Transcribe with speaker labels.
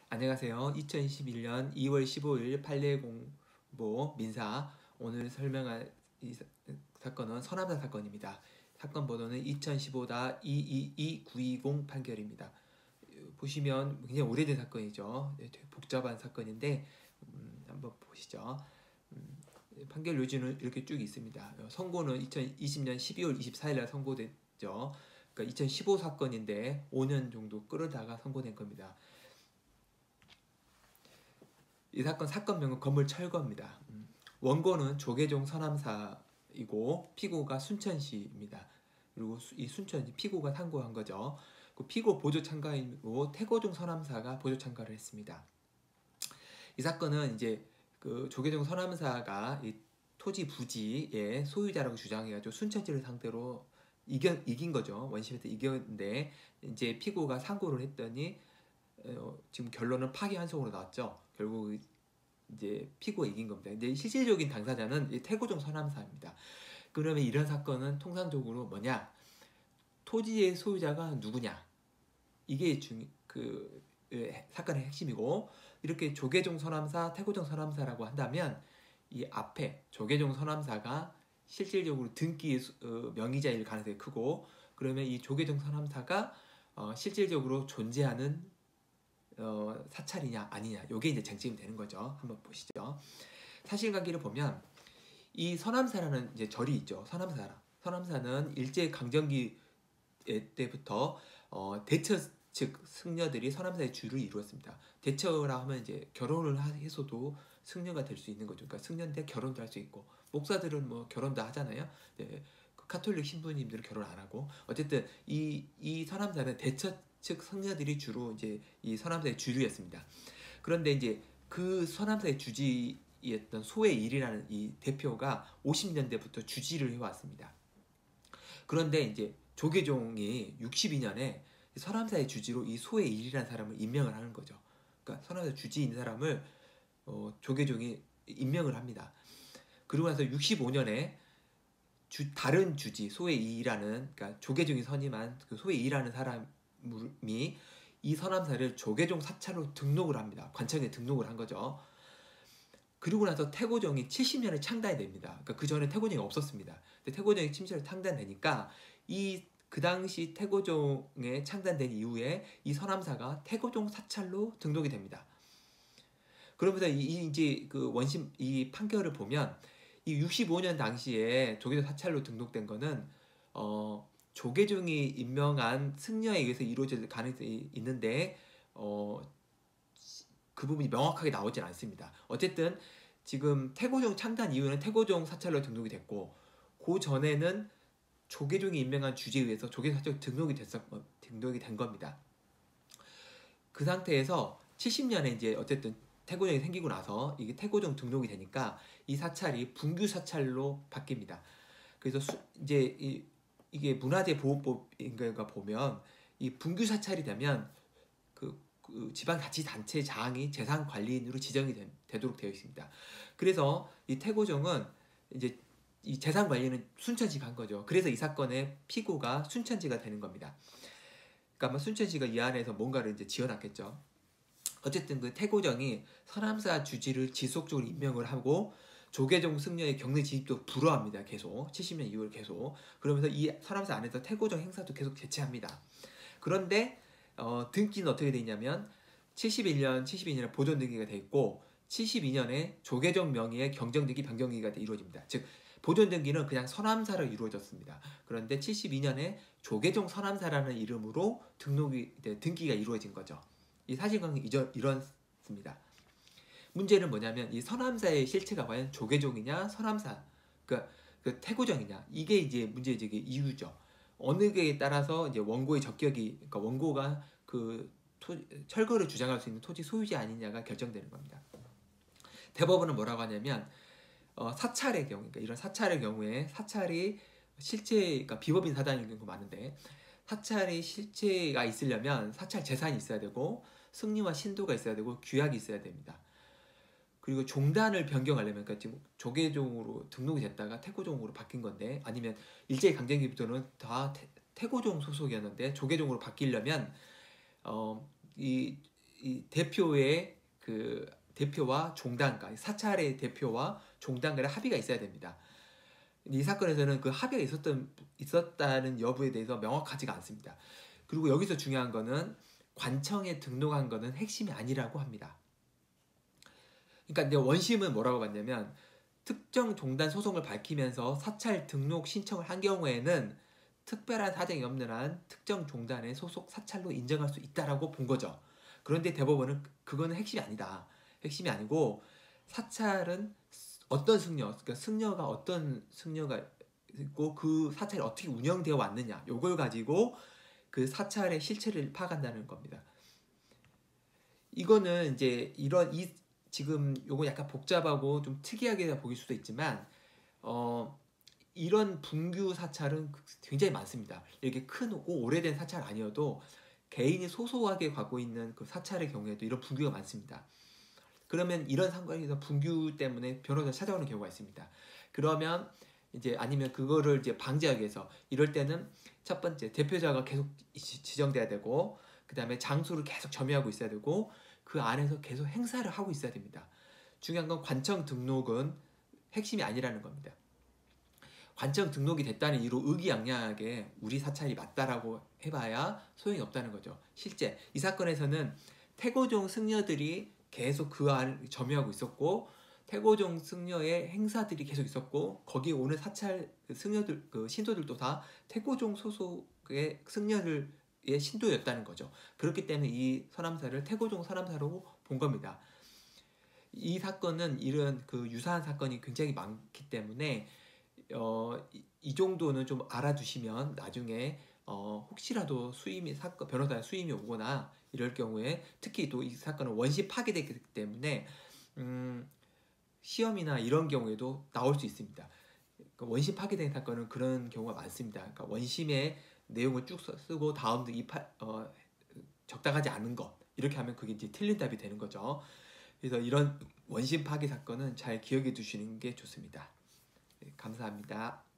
Speaker 1: 안녕하세요. 2021년 2월 15일 판례공보 민사 오늘 설명할 이 사건은 서남사 사건입니다. 사건 번호는 2015-222920 판결입니다. 보시면 굉장히 오래된 사건이죠. 되게 복잡한 사건인데 한번 보시죠. 판결 요지는 이렇게 쭉 있습니다. 선고는 2020년 12월 24일날 선고됐죠. 그러니까 2015 사건인데 5년 정도 끌어다가 선고된 겁니다. 이 사건명은 건물철거입니다. 원고는 조계종 서남사이고 피고가 순천시입니다. 그리고 이 순천시 피고가 상고한 거죠. 그 피고 보조 참가인이고 태고종 서남사가 보조 참가를 했습니다. 이 사건은 이제 그 조계종 서남사가 이 토지 부지의 소유자라고 주장해가지고 순천시를 상대로 이긴 거죠. 원심에서 이겼는데 이제 피고가 상고를 했더니 지금 결론은 파기환송으로 나왔죠. 결국 이제 피고가 이긴 겁니다. 근데 실질적인 당사자는 태고종 서남사입니다. 그러면 이런 사건은 통상적으로 뭐냐? 토지의 소유자가 누구냐? 이게 사건의 핵심이고, 이렇게 조계종 서남사, 태고종 서남사라고 한다면 이 앞에 조계종 서남사가 실질적으로 등기 명의자일 가능성이 크고, 그러면 이 조계종 서남사가 실질적으로 존재하는 사찰이냐 아니냐, 요게 이제 쟁점이 되는 거죠. 한번 보시죠. 사실관계를 보면 이 서남사라는 이제 절이 있죠. 서남사는 일제 강점기 때부터 대처 즉 승려들이 서남사의 주를 이루었습니다. 대처라 하면 이제 결혼을 해서도 승려가 될 수 있는 거죠. 그러니까 승려인데 결혼도 할 수 있고, 목사들은 뭐 결혼도 하잖아요. 네, 카톨릭 신부님들은 결혼 안 하고, 어쨌든 이 서남사는 대처 즉 승려들이 주로 이제 이 서남사의 주류였습니다. 그런데 이제 그 서남사의 주지였던 소외일이라는 이 대표가 50년대부터 주지를 해왔습니다. 그런데 이제 조계종이 62년에 서남사의 주지로 이 소외일이라는 사람을 임명을 하는 거죠. 그러니까 서남사 주지인 사람을 조계종이 임명을 합니다. 그러고 나서 65년에 다른 주지 소외이라는, 그러니까 조계종이 선임한 그 소외이라는 사람이 이 서남사를 조계종 사찰로 등록을 합니다. 관청에 등록을 한 거죠. 그리고 나서 태고종이 70년에 창단이 됩니다. 그러니까 그 전에 태고종이 없었습니다. 근데 태고종이 70년에 창단되니까 그 당시 태고종에 창단된 이후에 이 서남사가 태고종 사찰로 등록이 됩니다. 그러면서 이제 그 원심 이 판결을 보면 이 65년 당시에 조계종 사찰로 등록된 거는 조계종이 임명한 승려에 의해서 이루어질 가능성이 있는데 그 부분이 명확하게 나오진 않습니다. 어쨌든 지금 태고종 창단 이후에는 태고종 사찰로 등록이 됐고, 그 전에는 조계종이 임명한 주지에 의해서 조계종 사찰로 등록이 된 겁니다. 그 상태에서 70년에 이제 어쨌든 태고종이 생기고 나서 이게 태고종 등록이 되니까 이 사찰이 분규 사찰로 바뀝니다. 그래서 이제 이게 문화재 보호법인가 보면 이 분규 사찰이 되면 그 지방자치단체 장이 재산관리인으로 지정이 되도록 되어 있습니다. 그래서 이 태고종은 이제 이 재산관리는 순천시가 한 거죠. 그래서 이 사건의 피고가 순천시가 되는 겁니다. 그러니까 아마 순천시가 이 안에서 뭔가를 이제 지어놨겠죠. 어쨌든 그 태고종이 서남사 주지를 지속적으로 임명을 하고 조계종 승려의 경례 지입도 불허합니다. 계속 70년 이후를 계속. 그러면서 이 서남사 안에서 태고종 행사도 계속 개최합니다. 그런데 등기는 어떻게 돼 있냐면 72년에 보존 등기가 돼 있고 72년에 조계종 명의의 경정 등기 변경 등기가 이루어집니다. 즉 보존 등기는 그냥 서남사로 이루어졌습니다. 그런데 72년에 조계종 서남사라는 이름으로 등기가 이루어진 거죠. 이 사실관계 이렇습니다. 문제는 뭐냐면 이 서남사의 실체가 과연 조계종이냐 서남사, 그 태고종이냐, 이게 이제 문제제기의 이유죠. 어느 게에 따라서 이제 원고의 적격이, 그러니까 원고가 그 철거를 주장할 수 있는 토지 소유자 아니냐가 결정되는 겁니다. 대법원은 뭐라고 하냐면 사찰의 경우, 그러니까 이런 사찰의 경우에 사찰이 그러니까 비법인 사단인 경우가 많은데, 사찰이 실체가 있으려면 사찰 재산이 있어야 되고 승리와 신도가 있어야 되고 규약이 있어야 됩니다. 그리고 종단을 변경하려면, 그러니까 지금 조계종으로 등록이 됐다가 태고종으로 바뀐 건데, 아니면 일제강점기부터는 다 태고종 소속이었는데 조계종으로 바뀌려면 이 이 대표의 그 대표와 종단가, 사찰의 대표와 종단 간의 합의가 있어야 됩니다. 이 사건에서는 그 합의가 있었다는 여부에 대해서 명확하지가 않습니다. 그리고 여기서 중요한 거는 관청에 등록한 거는 핵심이 아니라고 합니다. 그러니까 이제 원심은 뭐라고 봤냐면 특정 종단 소송을 밝히면서 사찰 등록 신청을 한 경우에는 특별한 사정이 없는 한 특정 종단의 소속 사찰로 인정할 수 있다라고 본 거죠. 그런데 대법원은 그거는 핵심이 아니다. 핵심이 아니고 사찰은 어떤 승려, 그러니까 승려가 어떤 승려가 있고 그 사찰이 어떻게 운영되어 왔느냐, 요걸 가지고 그 사찰의 실체를 파악한다는 겁니다. 이거는 이제 지금 요거 약간 복잡하고 좀 특이하게 보일 수도 있지만 이런 분규 사찰은 굉장히 많습니다. 이렇게 크고 오래된 사찰 아니어도 개인이 소소하게 갖고 있는 그 사찰의 경우에도 이런 분규가 많습니다. 그러면 이런 상관에서 분규 때문에 변호사를 찾아오는 경우가 있습니다. 그러면 이제 아니면 그거를 이제 방지하기 위해서 이럴 때는 첫 번째 대표자가 계속 지정돼야 되고 그 다음에 장소를 계속 점유하고 있어야 되고 그 안에서 계속 행사를 하고 있어야 됩니다. 중요한 건 관청 등록은 핵심이 아니라는 겁니다. 관청 등록이 됐다는 이유로 의기양양하게 우리 사찰이 맞다라고 해봐야 소용이 없다는 거죠. 실제 이 사건에서는 태고종 승려들이 계속 그 안을 점유하고 있었고 태고종 승려의 행사들이 계속 있었고 거기에 오는 사찰 승려들 그 신도들도 다 태고종 소속의 승려들의 신도였다는 거죠. 그렇기 때문에 이 서남사를 태고종 서남사로 본 겁니다. 이 사건은 이런 그 유사한 사건이 굉장히 많기 때문에 이 정도는 좀 알아두시면 나중에 혹시라도 변호사 수임이 오거나 이럴 경우에 특히 또 이 사건은 원심 파기되기 때문에 시험이나 이런 경우에도 나올 수 있습니다. 그러니까 원심 파기된 사건은 그런 경우가 많습니다. 그러니까 원심의 내용을 쭉 쓰고 다음도 적당하지 않은 것 이렇게 하면 그게 이제 틀린 답이 되는 거죠. 그래서 이런 원심 파기 사건은 잘 기억해 두시는 게 좋습니다. 네, 감사합니다.